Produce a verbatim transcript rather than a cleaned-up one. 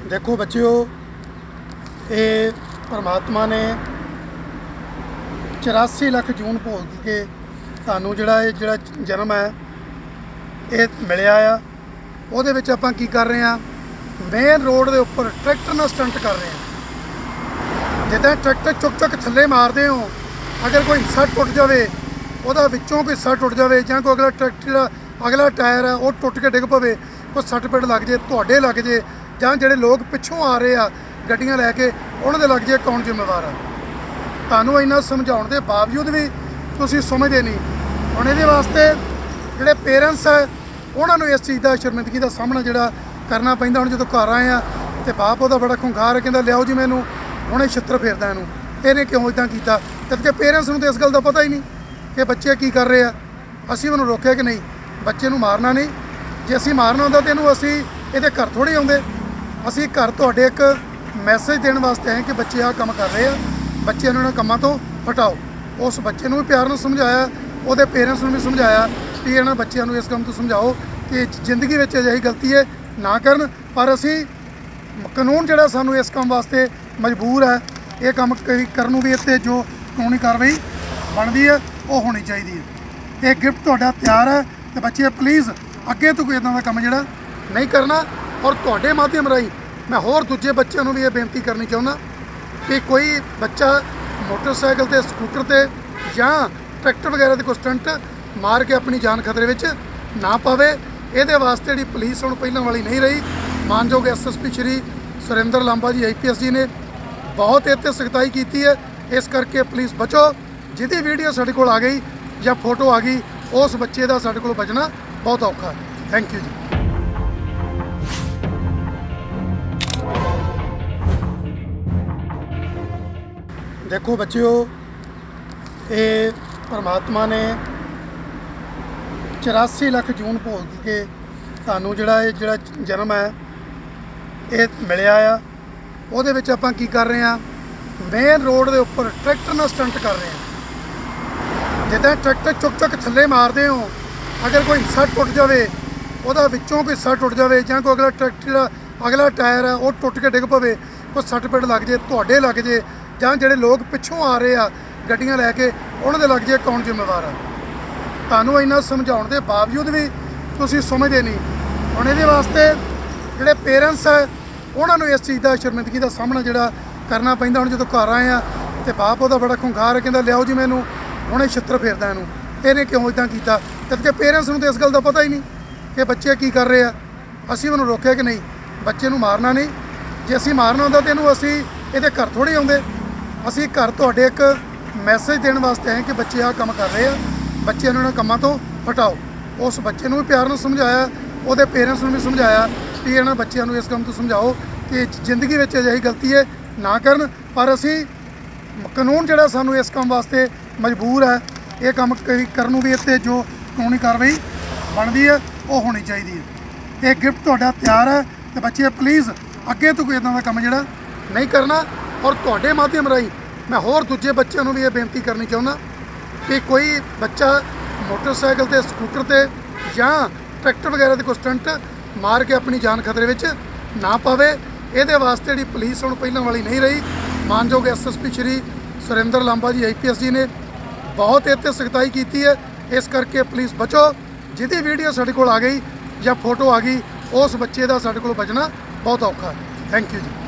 देखो बच्चिओ, ये परमात्मा ने चौरासी लख जून भोग के तुहानू जिहड़ा ये जिहड़ा जन्म है ये मिलिया आ। उहदे विच आपां की कर रहे हैं, मेन रोड के उपर ट्रैक्टर नाल स्टंट कर रहे हैं। जिद्दां ट्रैक्टर चुक चुक थल्ले मारदे हो, अगर कोई हिस्सा टुट जाए, उहदा विचों कोई हिस्सा टुट जाए, जां कोई अगला ट्रैक्टर दा अगला टायर है वो टुट के डिग पवे, कोई सੱਟ पिट लग जाए, तुहाडे लग जाए, जां जिहड़े लोग पिछों आ रहे आ गड्डियां लैके उन्हां दे लग जाए, कौन जिम्मेवार है? तुहानू इन्ना समझाउण दे बावजूद भी तुसीं समझदे नहीं। हुण इहदे वास्ते जिहड़े पेरेंट्स है उन्होंने इस चीज़ का शर्मिंदगी का सामना जोड़ा करना पैंदा। हुण जदों घर आए हैं तो बाप उहदा बड़ा खुंखार है, कहंदा लियाओ जी मैनू हुणे छित्तर फेरदा इहनूं, इहने क्यों इदां कीता? जबकि पेरेंट्स नूं तो इस गल का पता ही नहीं कि बच्चे की कर रहे हैं। असीं उहनूं रोकिया कि नहीं, बच्चे नूं मारना नहीं। जे असीं मारना हुंदा तो इहनूं असीं इहदे घर थोड़ी आउंदे। असीं घर तुहाडे एक मैसेज देण वास्ते आए कि बच्चे आ काम कर रहे हैं, बच्चे इन्हां कामां तो हटाओ। उस बच्चे नूं भी प्यार नाल समझाया, उहदे पेरेंट्स नूं भी समझाया कि इन्हां बच्चों नूं इस काम तो समझाओ कि जिंदगी में अजिही गलती है ना करन। पर असी कानून जिहड़ा सानूं इस काम वास्ते मजबूर है, ये काम करन भी इत्ते जो कानूनी कार्रवाई बनती है वो होनी चाहिए है। ये गिफ्ट तुहाडा तैयार है तो बच्चे प्लीज़ अगे तो कोई इदां दा काम जिहड़ा नहीं करना। और तुहाडे माध्यम राही मैं होर दूजे बच्चों को भी ये बेनती करनी चाहुंदा कि कोई बच्चा मोटरसाइकिल ते स्कूटर ते या ट्रैक्टर वगैरह के कोई स्टंट मार के अपनी जान खतरे विच ना पावे। ये वास्ते जी पुलिस हुण पहलों वाली नहीं रही। मानयोग S S P Shri Surender Lamba ji I P S ji ने बहुत इत्ते सख्ताई की है। इस करके पुलिस बचो, जिहदी वीडियो साडे कोल आ गई या फोटो आ गई उस बच्चे का साडे कोल बचना बहुत औखा है। थैंक यू जी। देखो बच्चिओ, ये परमात्मा ने चौरासी लख जून भोग के तुहानू जिहड़ा ये जिहड़ा जन्म है ये मिलिया आ। उहदे विच आपां की कर रहे हैं, मेन रोड के उपर ट्रैक्टर नाल स्टंट कर रहे हैं। जिद्दां ट्रैक्टर चुक चुक थल्ले मारदे हो, अगर कोई हिस्सा टुट जाए, उहदा विचों कोई हिस्सा टुट जाए, जां कोई अगला ट्रैक्टर दा अगला टायर है वो टुट के डिग पवे, कोई सੱਟ पिट लग जाए, तुहाडे लग जाए, जां जिहड़े लोग पिछों आ रहे आ गड्डियां लैके उन्हां दे लग जाए, कौन जिम्मेवार है? तुहानू इन्ना समझाउण दे बावजूद भी तुसीं समझदे नहीं। हुण इहदे वास्ते जिहड़े पेरेंट्स है उन्होंने इस चीज़ का शर्मिंदगी का सामना जोड़ा करना पैंदा। हुण जदों घर आए हैं तो बाप उहदा बड़ा खुंखार है, कहंदा लियाओ जी मैनू हुणे छित्तर फेरदा इहनूं, इहने क्यों इदां कीता? जबकि पेरेंट्स नूं तो इस गल का पता ही नहीं कि बच्चे की कर रहे हैं। असीं उहनूं रोकिया कि नहीं, बच्चे नूं मारना नहीं। जे असीं मारना हुंदा तो इहनूं असीं इहदे घर थोड़ी आउंदे। असीं घर तुहाडे एक मैसेज देण वास्ते आए कि बच्चे आ काम कर रहे हैं, बच्चे इन्हां कामां तो हटाओ। उस बच्चे नूं भी प्यार नाल समझाया, उहदे पेरेंट्स नूं भी समझाया कि इन्हां बच्चों नूं इस काम तो समझाओ कि जिंदगी में अजिही गलती है ना करन। पर असी कानून जिहड़ा सानूं इस काम वास्ते मजबूर है, ये काम करन भी इत्ते जो कानूनी कार्रवाई बनती है वो होनी चाहिए है। ये गिफ्ट तुहाडा तैयार है तो बच्चे प्लीज़ अगे तो कोई इदां दा काम जिहड़ा नहीं करना। और तुहाडे माध्यम राही मैं होर दूजे बच्चों को भी ये बेनती करनी चाहुंदा कि कोई बच्चा मोटरसाइकिल ते स्कूटर ते या ट्रैक्टर वगैरह के कोई स्टंट मार के अपनी जान खतरे विच ना पावे। ये वास्ते जी पुलिस हुण पहलों वाली नहीं रही। मानयोग S S P Shri Surender Lamba ji I P S ji ने बहुत इत्ते सख्ताई की है। इस करके पुलिस बचो, जिहदी वीडियो साडे कोल आ गई या फोटो आ गई उस बच्चे का साडे कोल बचना बहुत औखा है। Thank you ji.